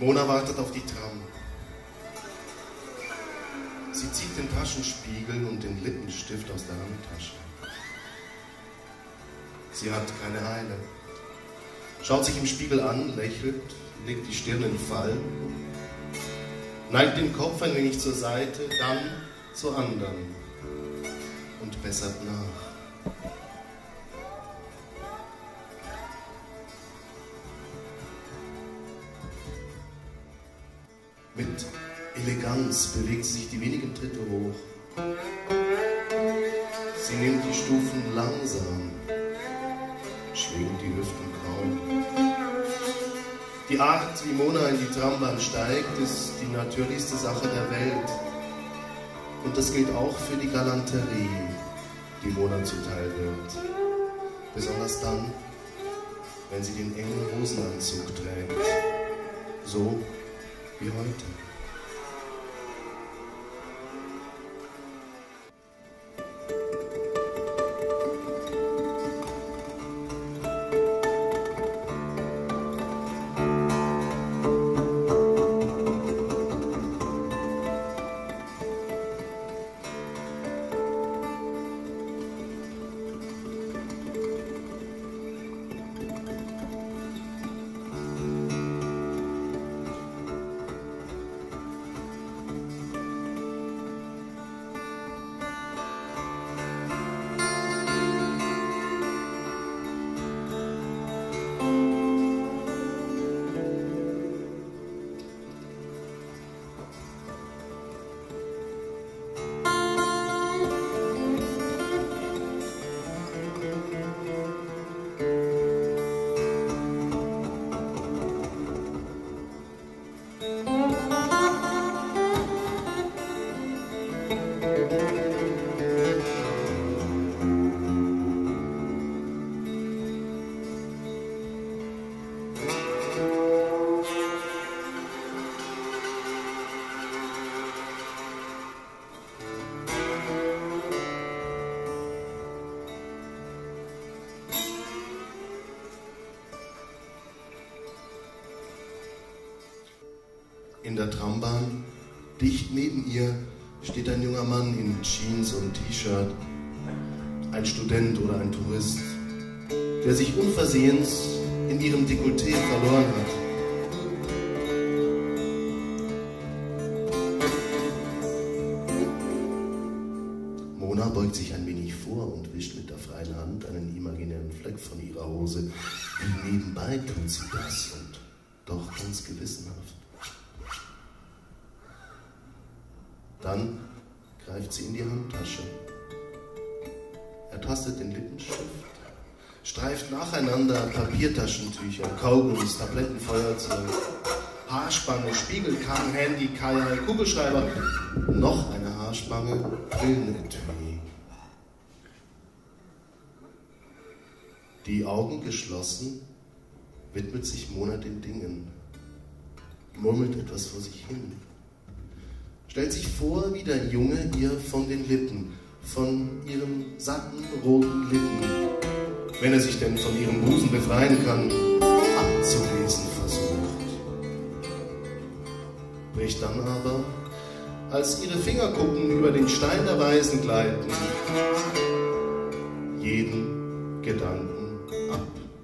Mona wartet auf die Tram. Sie zieht den Taschenspiegel und den Lippenstift aus der Handtasche. Sie hat keine Eile. Schaut sich im Spiegel an, lächelt, legt die Stirn in Fall, neigt den Kopf ein wenig zur Seite, dann zur anderen und bessert nach. Mit Eleganz bewegt sie sich die wenigen Tritte hoch. Sie nimmt die Stufen langsam, schwingt die Hüften kaum. Die Art, wie Mona in die Trambahn steigt, ist die natürlichste Sache der Welt. Und das gilt auch für die Galanterie, die Mona zuteil wird. Besonders dann, wenn sie den engen Hosenanzug trägt. So wie heute. In der Trambahn, dicht neben ihr, steht ein junger Mann in Jeans und T-Shirt, ein Student oder ein Tourist, der sich unversehens in ihrem Dekolleté verloren hat. Mona beugt sich ein wenig vor und wischt mit der freien Hand einen imaginären Fleck von ihrer Hose. Wie nebenbei tut sie das und doch ganz gewissenhaft. Dann greift sie in die Handtasche. Er tastet den Lippenstift, streift nacheinander Papiertaschentücher, Kaugummis, Tabletten, Feuerzeug, Haarspange, Spiegelkamm, Handy, Kajal, Kugelschreiber, noch eine Haarspange, Brillenetui. Die Augen geschlossen, widmet sich Mona den Dingen, murmelt etwas vor sich hin. Stellt sich vor, wie der Junge ihr von den Lippen, von ihren satten, roten Lippen, wenn er sich denn von ihrem Busen befreien kann, abzulesen versucht. Bricht dann aber, als ihre Fingerkuppen über den Stein der Weisen gleiten, jeden Gedanken ab.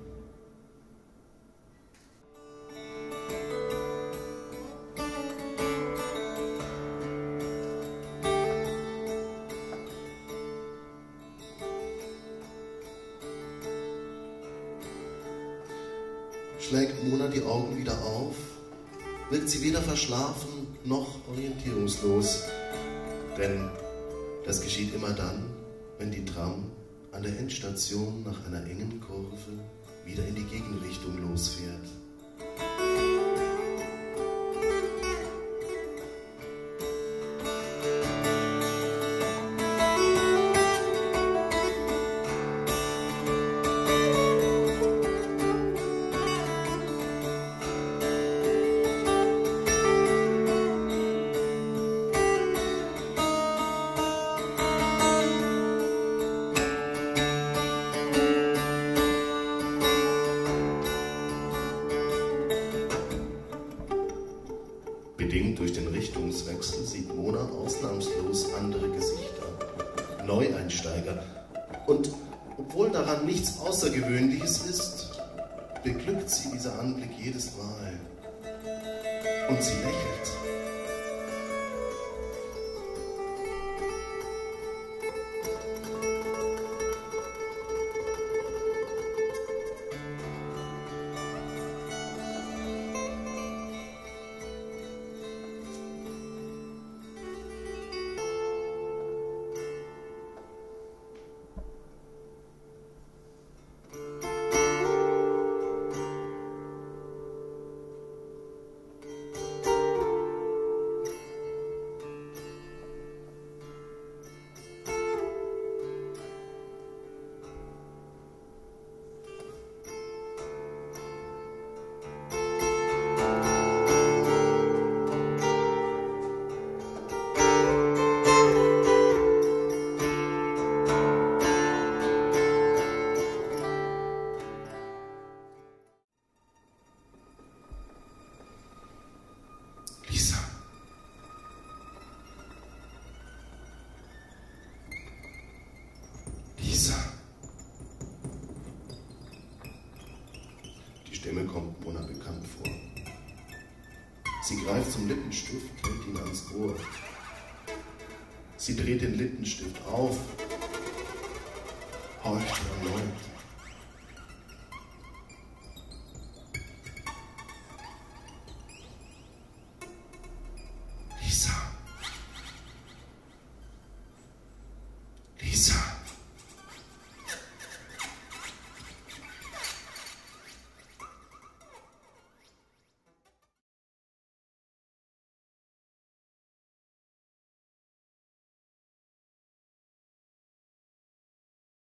Schlägt Mona die Augen wieder auf, wirkt sie weder verschlafen noch orientierungslos. Denn das geschieht immer dann, wenn die Tram an der Endstation nach einer engen Kurve wieder in die Gegenrichtung losfährt. andere Gesichter, Neueinsteiger. Und obwohl daran nichts Außergewöhnliches ist, beglückt sie dieser Anblick jedes Mal. Und sie lächelt. Lisa. Lisa. Die Stimme kommt Mona bekannt vor. Sie greift zum Lippenstift, hält ihn ans Ohr. Sie dreht den Lippenstift auf, horcht erneut.